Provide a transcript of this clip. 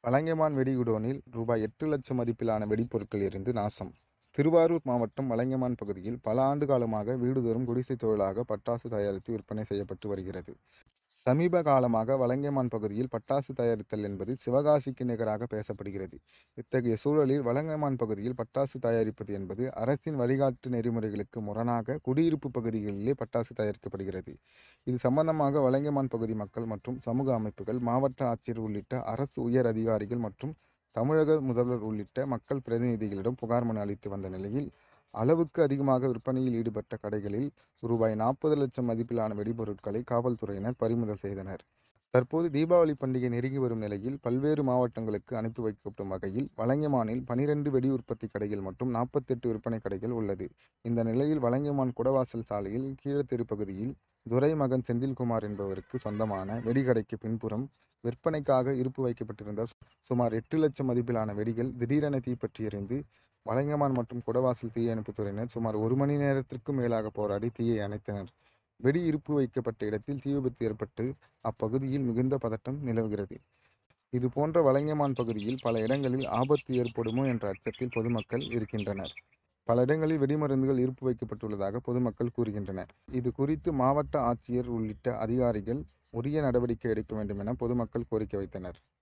வலங்கைமான் வெடிகுடோனில் ரூபாய் 8 லட்சம் மதிப்பிலான வெடிபொருட்கள் எரிந்து நாசம். திருவாரூர் மாவட்டம் வலங்கைமான் பகுதியில் பல ஆண்டு காலமாக வீடுதோறும் குடிசை தொழிலாக பட்டாசு தயாரித்து விற்பனை செய்யப்பட்டு வருகிறது. சமீப காலமாக வலங்கைமான் பகுதியில் பட்டாசு தயாரித்தல் என்பது சிவகாசிக்கு நிகராக பேசப்படுகிறது. இத்தகைய சூழலில் வலங்கைமான் பகுதியில் பட்டாசு தயாரிப்பது என்பது அரசின் வழிகாட்டு நெறிமுறைகளுக்கு முரணாக குடியிருப்பு பகுதிகளிலே பட்டாசு தயாரிக்கப்படுகிறது. இது சம்பந்தமாக வலங்கைமான் பகுதி மக்கள் மற்றும் சமூக அமைப்புகள், மாவட்ட ஆட்சியர் உள்ளிட்ட அரசு உயர் அதிகாரிகள் மற்றும் தமிழக முதல்வர் உள்ளிட்ட மக்கள் பிரதிநிதிகளிடம் புகார் மனு அளித்து வந்த நிலையில், அளவுக்கு அதிகமாக விற்பனையில் ஈடுபட்ட கடைகளில் ரூபாய் 40 லட்சம் மதிப்பிலான வெடிபொருட்களை காவல்துறையினர் பறிமுதல் செய்தனர். தற்போது தீபாவளி பண்டிகை நெருங்கி வரும் நிலையில் பல்வேறு மாவட்டங்களுக்கு அனுப்பி வைக்கப்படும் வகையில் வலங்கைமானில் 12 வெடி உற்பத்தி கடைகள் மற்றும் 48 விற்பனை கடைகள் உள்ளது. இந்த நிலையில் வலங்கைமான் குடவாசல் சாலையில் கீழத்தெரு பகுதியில் துரைமகன் செந்தில்குமார் என்பவருக்கு சொந்தமான வெடிகடைக்கு பின்புறம் விற்பனைக்காக இருப்பு வைக்கப்பட்டிருந்த சுமார் 8 லட்சம் மதிப்பிலான வெடிகள் திடீரென தீப்பற்றி எரிந்து வலங்கைமான் மற்றும் குடவாசல் தீயணைப்புத் துறையினர் சுமார் 1 மணி நேரத்திற்கும் மேலாக போராடி தீயை அணைத்தனர். வெடி இருப்பு வைக்கப்பட்ட இடத்தில் தீ விபத்து ஏற்பட்டு அப்பகுதியில் மிகுந்த பதட்டம் நிலவுகிறது. இதுபோன்ற வலங்கைமான் பகுதியில் பல இடங்களில் ஆபத்து ஏற்படுமோ என்ற அச்சத்தில் பொதுமக்கள் இருக்கின்றனர். பல இடங்களில் வெடிமருந்துகள் இருப்பு வைக்கப்பட்டுள்ளதாக பொதுமக்கள் கூறுகின்றனர். இது குறித்து மாவட்ட ஆட்சியர் உள்ளிட்ட அதிகாரிகள் உரிய நடவடிக்கை எடுக்க வேண்டும் என பொதுமக்கள் கோரிக்கை வைத்தனர்.